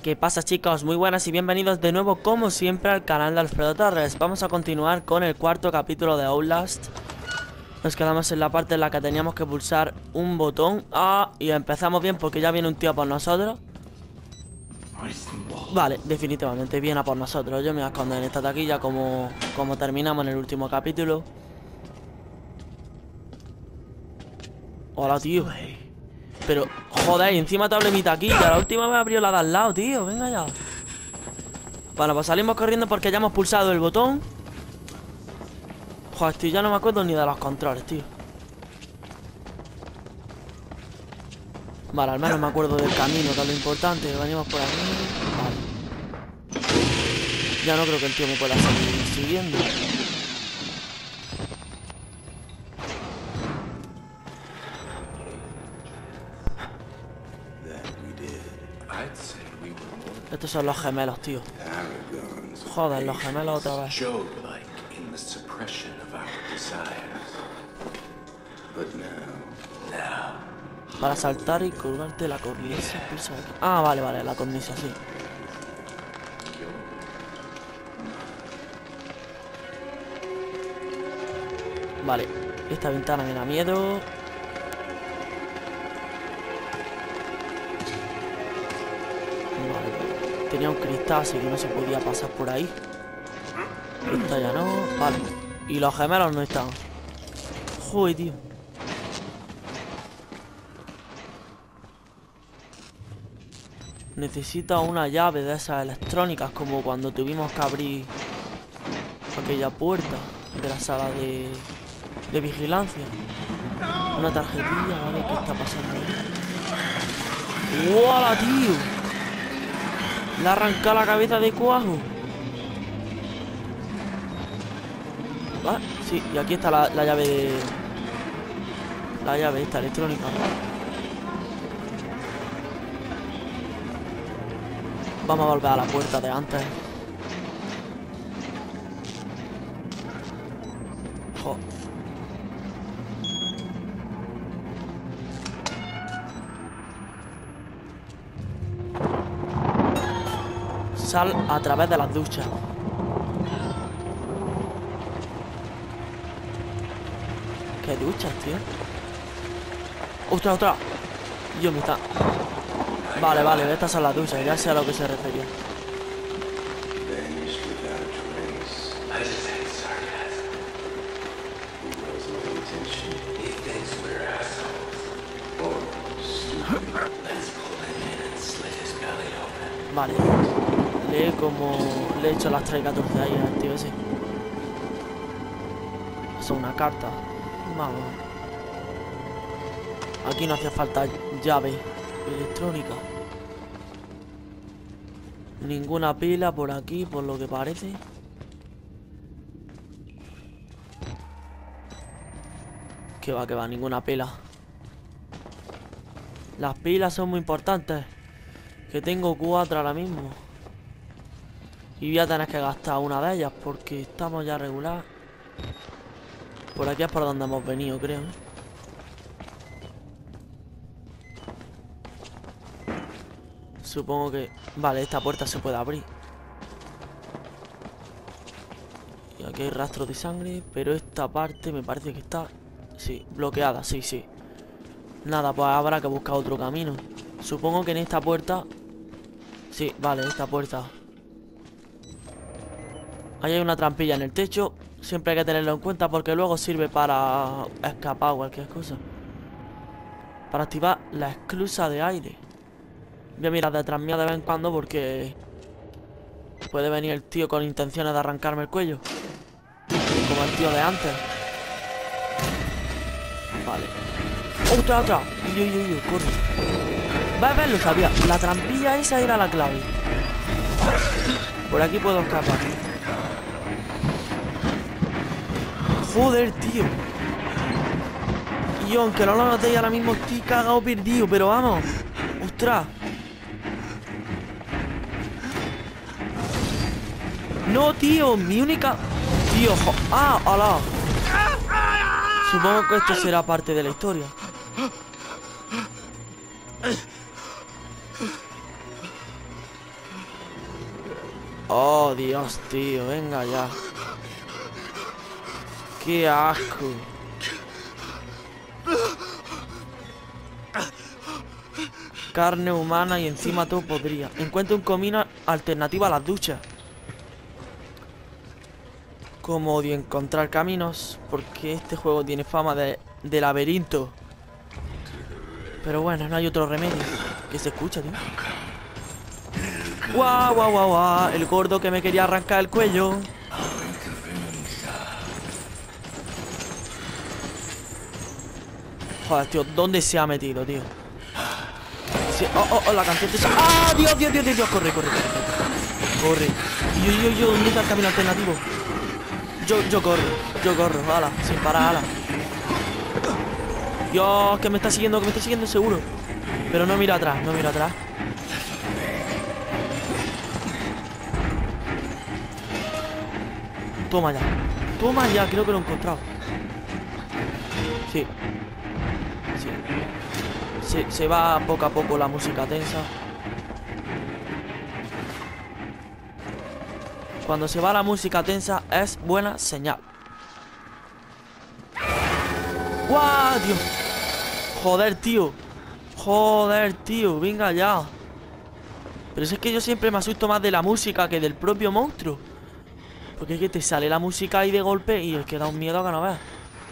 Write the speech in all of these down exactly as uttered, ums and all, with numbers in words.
¿Qué pasa, chicos? Muy buenas y bienvenidos de nuevo, como siempre, al canal de Alfredo Torres. Vamos a continuar con el cuarto capítulo de Outlast. Nos quedamos en la parte en la que teníamos que pulsar un botón. Ah, y empezamos bien porque ya viene un tío por nosotros. Vale, definitivamente viene a por nosotros. Yo me voy a esconder en esta taquilla como, como terminamos en el último capítulo. Hola, tío. Pero, joder, y encima te abre mi taquilla. La última vez abrió la de al lado, tío. Venga ya. Bueno, pues salimos corriendo porque ya hemos pulsado el botón. Joder, tío, ya no me acuerdo ni de los controles, tío. Vale, al menos me acuerdo del camino, que es lo importante. Venimos por aquí. Vale. Ya no creo que el tío me pueda seguir siguiendo. Estos son los gemelos, tío. Joder, los gemelos otra vez. Para saltar y colgarte la cornisa. Pulsa aquí. Ah, vale, vale, la cornisa, sí. Vale, esta ventana me da miedo. Vale, tenía un cristal, así que no se podía pasar por ahí. Esta ya no. Vale. Y los gemelos no están. Joder, tío. Necesita una llave de esas electrónicas, como cuando tuvimos que abrir aquella puerta de la sala de, de vigilancia. Una tarjetilla, ¿vale? ¿Qué está pasando ahí? ¡Hola, tío! Le ha arrancado la cabeza de cuajo. ¿Vale? Sí, y aquí está la, la llave de... La llave esta electrónica. Vamos a volver a la puerta de antes. Jo. Sal a través de las duchas. ¿Qué duchas, tío? ¡Ostras, ostras! Dios, me está... Vale, vale, estas son las duchas, ya sé a lo que se refería. Vale. Lee como... Le he hecho las tres catorce ahí al tío ese. Eso es una carta. Vamos. Aquí no hacía falta llave electrónica. Ninguna pila por aquí, por lo que parece. Que va, que va, ninguna pila. Las pilas son muy importantes. Que tengo cuatro ahora mismo. Y voy a tener que gastar una de ellas porque estamos ya regular. Por aquí es por donde hemos venido, creo, ¿eh? Supongo que... Vale, esta puerta se puede abrir. Y aquí hay rastros de sangre. Pero esta parte me parece que está... Sí, bloqueada, sí, sí. Nada, pues habrá que buscar otro camino. Supongo que en esta puerta... Sí, vale, esta puerta. Ahí hay una trampilla en el techo. Siempre hay que tenerlo en cuenta porque luego sirve para escapar o cualquier cosa. Para activar la esclusa de aire. Voy a mirar detrás mío de vez en cuando porque puede venir el tío con intenciones de arrancarme el cuello, como el tío de antes. Vale. ¡Otra, otra! ¡Uy, uy, uy! ¡Corre! Va a ver, lo sabía. La trampilla esa era la clave. Por aquí puedo escapar. Joder, tío. Y yo, aunque no lo notéis, ahora mismo estoy cagado perdido. Pero vamos. ¡Ostras! No, tío, mi única... Tío, jo... ¡Ah, hola! Supongo que esto será parte de la historia. Oh, Dios, tío, venga ya. Qué asco. Carne humana y encima todo podría. Encuentra un comino alternativo a las duchas. Como odio encontrar caminos, porque este juego tiene fama de, de laberinto. Pero bueno, no hay otro remedio. ¿Qué se escucha, tío? ¡Guau, guau, guau, guau! El gordo que me quería arrancar el cuello. Joder, tío, ¿dónde se ha metido, tío? Sí, oh, oh, oh, la canción te... ¡Ah, Dios, Dios, Dios, Dios, Dios! Corre, corre, corre. Corre. Y yo, yo, yo, ¿dónde está el camino alternativo? Yo, yo corro, yo corro, ala, sin parar, ala. Dios, que me está siguiendo, que me está siguiendo seguro. Pero no mira atrás, no mira atrás. Toma ya, toma ya, creo que lo he encontrado. Sí. Sí. Se, se va poco a poco la música tensa. Cuando se va la música tensa es buena señal. ¡Guau, Dios! Joder, tío. Joder, tío, venga ya. Pero si es que yo siempre me asusto más de la música que del propio monstruo. Porque es que te sale la música ahí de golpe y es que da un miedo que no veas.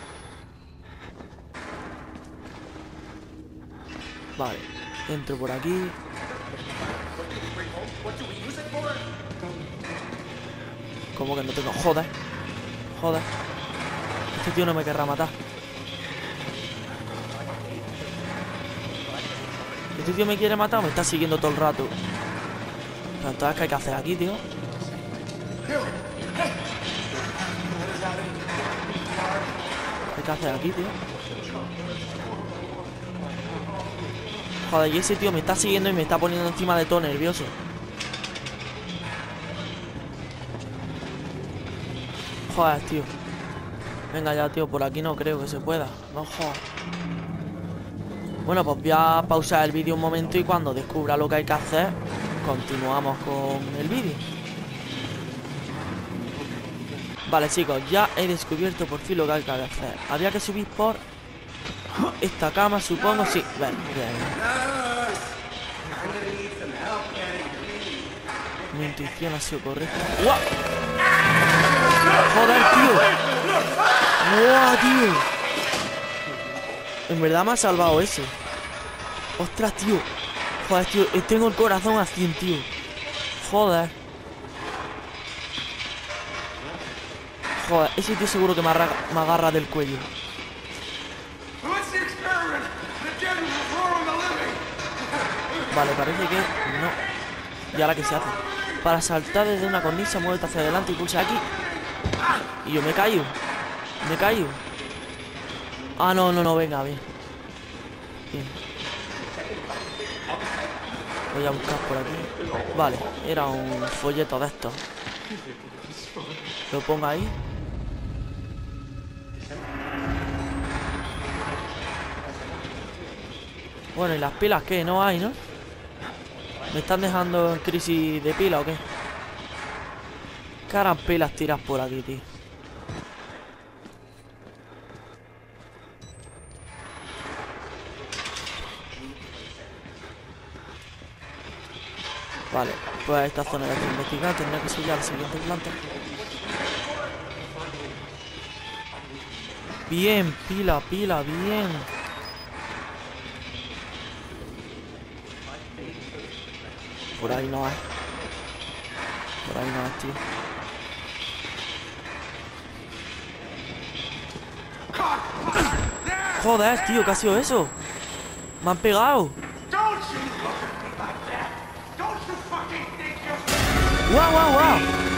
Vale, entro por aquí. ¿Cómo que no tengo? Joder. Joder. Este tío no me querrá matar. Este tío me quiere matar o me está siguiendo todo el rato. Pero entonces, ¿qué hay que hacer aquí, tío? ¿Qué hay que hacer aquí, tío? Joder, y ese tío me está siguiendo y me está poniendo encima de todo nervioso. Joder, tío. Venga ya, tío, por aquí no creo que se pueda. No jodas. Bueno, pues voy a pausar el vídeo un momento y cuando descubra lo que hay que hacer, continuamos con el vídeo. Vale, chicos, ya he descubierto por fin lo que hay que hacer. Había que subir por esta cama, supongo. Sí, bueno, bien. Mi intuición ha sido correcta. ¡Guau! ¡Joder, tío! ¡Guau, tío! En verdad me ha salvado ese. ¡Ostras, tío! Joder, tío, tengo el corazón a cien, tío. Joder. Joder, ese tío seguro que me, arraga, me agarra del cuello. Vale, parece que no. ¿Y ahora qué se hace? Para saltar desde una cornisa, muévete hacia adelante y pulsa aquí. Y yo me caigo. Me caigo. Ah, no, no, no, venga, bien. Bien. Voy a buscar por aquí. Vale, era un folleto de estos. Lo pongo ahí. Bueno, ¿y las pilas qué? No hay, ¿no? ¿Me están dejando en crisis de pila o qué? ¿Qué harán pilas tiras por aquí, tío? Vale, pues esta zona ya está investigada. Tendría que ser ya la siguiente planta. Bien, pila, pila, bien. Por ahí no hay. Por ahí no hay, tío. Joder, tío, ¿qué ha sido eso? Me han pegado. ¡Guau, guau, guau!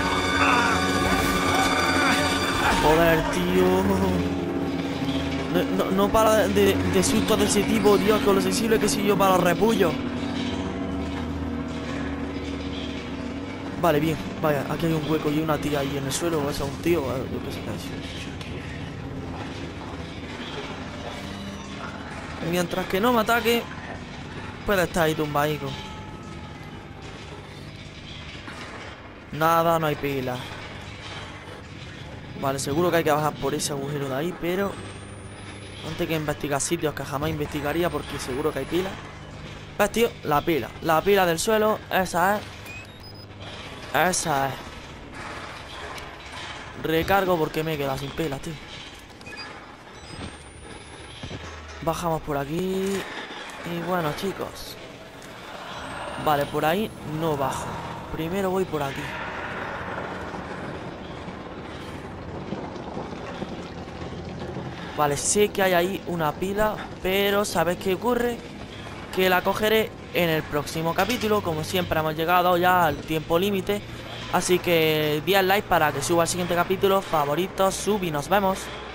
Joder, tío. No, no, no para de, de sustos de ese tipo, Dios, con lo sensible que soy yo para los repullos. Vale, bien, vaya, aquí hay un hueco y una tía ahí en el suelo, o es un tío, o yo qué sé qué es. Mientras que no me ataque, puede estar ahí tumbaico. Nada, no hay pila. Vale, seguro que hay que bajar por ese agujero de ahí, pero antes que investigar sitios que jamás investigaría, porque seguro que hay pila. ¿Ves, tío? La pila. La pila del suelo, esa es. Esa es. Recargo porque me he quedado sin pilas, tío. Bajamos por aquí. Y bueno, chicos. Vale, por ahí no bajo. Primero voy por aquí. Vale, sé que hay ahí una pila, pero ¿sabes qué ocurre? Que la cogeré en el próximo capítulo. Como siempre hemos llegado ya al tiempo límite. Así que diez likes para que suba el siguiente capítulo. Favoritos, sub y nos vemos.